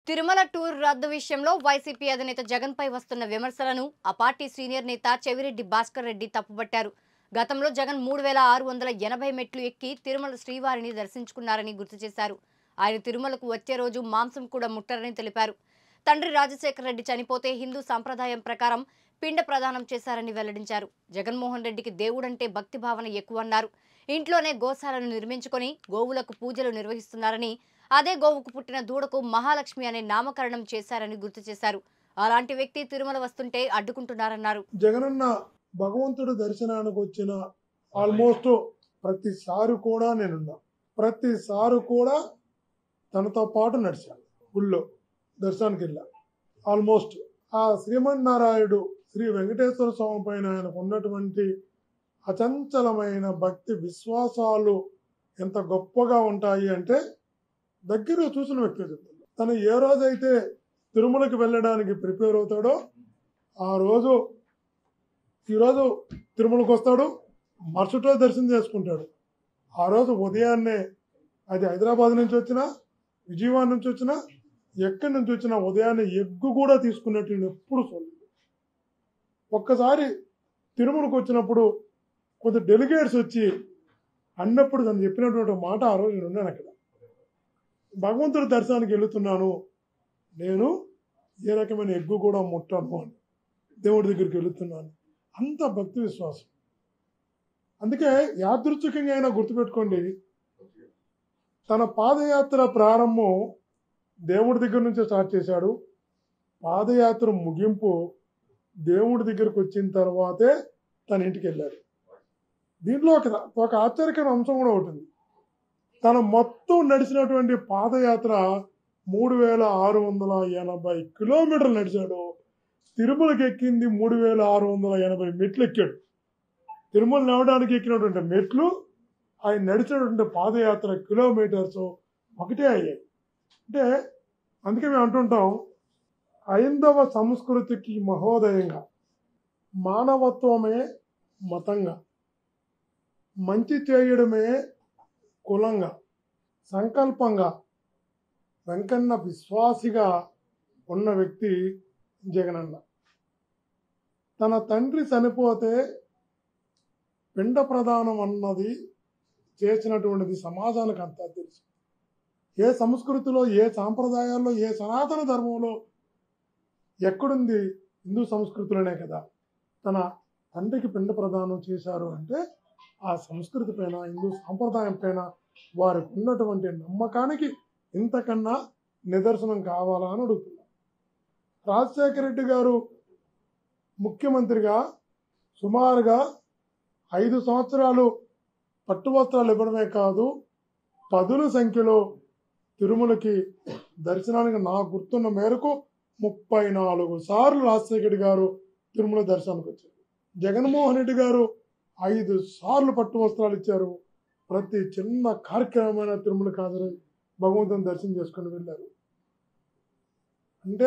Tirumala tour రద్దు విషయంలో YCP అధినేత జగన్ పై వస్తున్న విమర్శలను ఆ పార్టీ సీనియర్ నేత చెవిరెడ్డి భాస్కర్ రెడ్డి తప్పుపట్టారు. గతంలో జగన్ 3680 మెట్లు ఎక్కి తిరుమల శ్రీవారిని దర్శించుకున్నారని గుర్తు చేశారు. ఆయన తిరుమలకు వచ్చే రోజు మాంసం కూడా ముట్టరని తెలిపారు. తండ్రి రాజశేఖర రెడ్డి చనిపోతే హిందూ సంప్రదాయం ప్రకారం పిండ ప్రదానం చేశారని వెల్లడించారు. జగన్మోహన్ రెడ్డికి దేవుడంటే భక్తి భావన ఎక్కువన్నారు. ఇంట్లోనే గోశాలను నిర్మించుకొని గోవులకు పూజలు నిర్వహిస్తున్నారని, అదే గోవుకు పుట్టిన దూడకు మహాలక్ష్మి అనే నామకరణం చేశారని గుర్తు చేశారు. అలాంటి వ్యక్తి తిరుమల వస్తుంటే అడ్డుకుంటున్నారన్నారు. జగనన్న భగవంతుడు దర్శనానికి వచ్చిన ఆల్మోస్ట్ ప్రతిసారి కూడా నేనున్నా, ప్రతిసారి కూడా తనతో పాటు నడిచాను. గుళ్ళో దర్శనానికి వెళ్ళా. ఆల్మోస్ట్ ఆ శ్రీమన్నారాయుడు శ్రీ వెంకటేశ్వర స్వామి పైన ఆయనకు ఉన్నటువంటి అచంచలమైన భక్తి విశ్వాసాలు ఎంత గొప్పగా ఉంటాయి అంటే దగ్గర చూసిన వ్యక్తి చెప్తాడు. తను ఏ రోజైతే తిరుమలకి వెళ్ళడానికి ప్రిపేర్ అవుతాడో ఆ రోజు ఈరోజు తిరుమలకు వస్తాడు, మరుసటి రోజు దర్శనం చేసుకుంటాడు. ఆ రోజు ఉదయాన్నే అది హైదరాబాద్ నుంచి వచ్చినా, విజయవాడ నుంచి వచ్చినా, ఎక్కడి నుంచి వచ్చినా ఉదయాన్నే ఎగ్గు కూడా తీసుకున్నట్టు నేను ఎప్పుడు చూడలేదు. ఒక్కసారి తిరుమలకు వచ్చినప్పుడు కొంత డెలిగేట్స్ వచ్చి అన్నప్పుడు తను చెప్పినటువంటి మాట, ఆ రోజు నేను ఉన్నాను అక్కడ, భగవంతుడి దర్శనానికి వెళుతున్నాను, నేను ఏ రకమైన ఎగ్గు కూడా ముట్టాను అని దేవుడి దగ్గరికి వెళుతున్నాను. అంత భక్తి విశ్వాసం. అందుకే యాదృచ్ఛికంగా అయినా గుర్తుపెట్టుకోండి, తన పాదయాత్ర ప్రారంభం దేవుడి దగ్గర నుంచే స్టార్ట్ చేశాడు. పాదయాత్ర ముగింపు దేవుడి దగ్గరకు వచ్చిన తర్వాతే తన ఇంటికి వెళ్ళాడు. దీంట్లో ఒక ఆశ్చర్యకర అంశం కూడా ఉంటుంది. తన మొత్తం నడిచినటువంటి పాదయాత్ర 3680 కిలోమీటర్లు నడిచాడు. తిరుమలకి ఎక్కింది 3680 మెట్లు ఎక్కాడు. తిరుమల నడవడానికి ఎక్కినటువంటి మెట్లు ఆయన నడిచినటువంటి పాదయాత్ర కిలోమీటర్స్ ఒకటే అయ్యాయి. అంటే అందుకే మేము అంటుంటాం, హైందవ సంస్కృతికి మహోదయంగా, మానవత్వమే మతంగా, మంచి చేయడమే కులంగా, సంకల్పంగా వెంకన్న విశ్వాసిగా ఉన్న వ్యక్తి జగనన్న. తన తండ్రి చనిపోతే పిండ ప్రదానం అన్నది చేసినటువంటిది సమాజానికి అంతా తెలుసు. ఏ సంస్కృతిలో, ఏ సాంప్రదాయాల్లో, ఏ సనాతన ధర్మంలో ఎక్కడుంది? హిందూ సంస్కృతిలోనే కదా. తన తండ్రికి పిండ ప్రదానం చేశారు అంటే ఆ సంస్కృతి పైన, హిందూ సాంప్రదాయం పైన వారికి ఉన్నటువంటి నమ్మకానికి ఇంతకన్నా నిదర్శనం కావాలా అని అడుగుతున్నారు. రాజశేఖర రెడ్డి గారు ముఖ్యమంత్రిగా సుమారుగా 5 సంవత్సరాలు పట్టువస్త్రాలు ఇవ్వడమే కాదు, పదుల సంఖ్యలో తిరుమలకి దర్శనానికి నాకు గుర్తున్న మేరకు 34 సార్లు రాజశేఖర రెడ్డి గారు తిరుమల దర్శనానికి వచ్చారు. జగన్మోహన్ రెడ్డి గారు 5 సార్లు పట్టు వస్త్రాలు ఇచ్చారు. ప్రతి చిన్న కార్యక్రమమైన తిరుమలకు హాజరై భగవంతుని దర్శనం చేసుకుని వెళ్ళారు. అంటే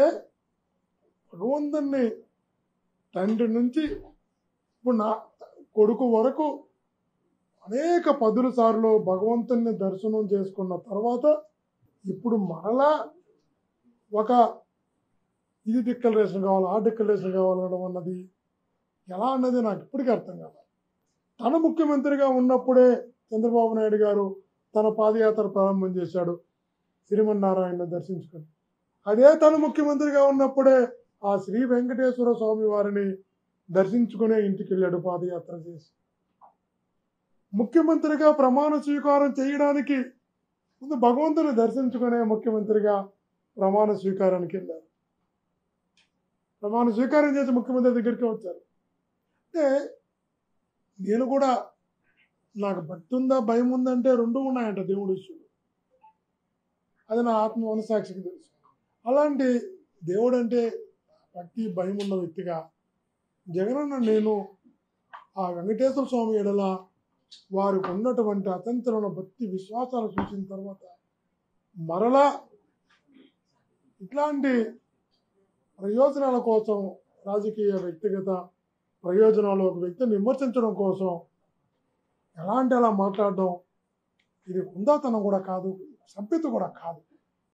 భగవంతుని తండ్రి నుంచి ఇప్పుడు నా కొడుకు వరకు అనేక పదుల సార్లు భగవంతుని దర్శనం చేసుకున్న తర్వాత ఇప్పుడు మరలా ఒక ఇది డిక్లరేషన్ కావాలి, ఆ డిక్లరేషన్ కావాలనడం అన్నది ఎలా అన్నది నాకు ఇప్పటికీ అర్థం కాదు. తన ముఖ్యమంత్రిగా ఉన్నప్పుడే చంద్రబాబు నాయుడు గారు తన పాదయాత్ర ప్రారంభం చేశాడు శ్రీమన్నారాయణ దర్శించుకుని. అదే తన ముఖ్యమంత్రిగా ఉన్నప్పుడే ఆ శ్రీ వెంకటేశ్వర స్వామి వారిని దర్శించుకునే ఇంటికి వెళ్ళాడు పాదయాత్ర చేసి. ముఖ్యమంత్రిగా ప్రమాణ స్వీకారం చేయడానికి ముందు భగవంతుని దర్శించుకునే ముఖ్యమంత్రిగా ప్రమాణ స్వీకారానికి వెళ్ళారు. ప్రమాణ స్వీకారం చేసి ముఖ్యమంత్రి దగ్గరికి వచ్చారు. అంటే నేను కూడా, నాకు భక్తి ఉందా భయం ఉందంటే రెండు ఉన్నాయంట దేవుడి విషయంలో. అది నా ఆత్మ మనసాక్షికి తెలుసు. అలాంటి దేవుడు అంటే భక్తి భయం ఉన్న వ్యక్తిగా జగనన్న నేను ఆ వెంకటేశ్వర స్వామి ఎడల వారికి ఉన్నటువంటి అతంతరమైన భక్తి విశ్వాసాలు చూసిన తర్వాత మరలా ఇట్లాంటి ప్రయోజనాల కోసం, రాజకీయ వ్యక్తిగత ప్రయోజనాలు ఒక వ్యక్తిని విమర్శించడం కోసం ఎలా అంటే అలా మాట్లాడడం ఇది హుందాతనం కూడా కాదు, సభ్యత కూడా కాదు.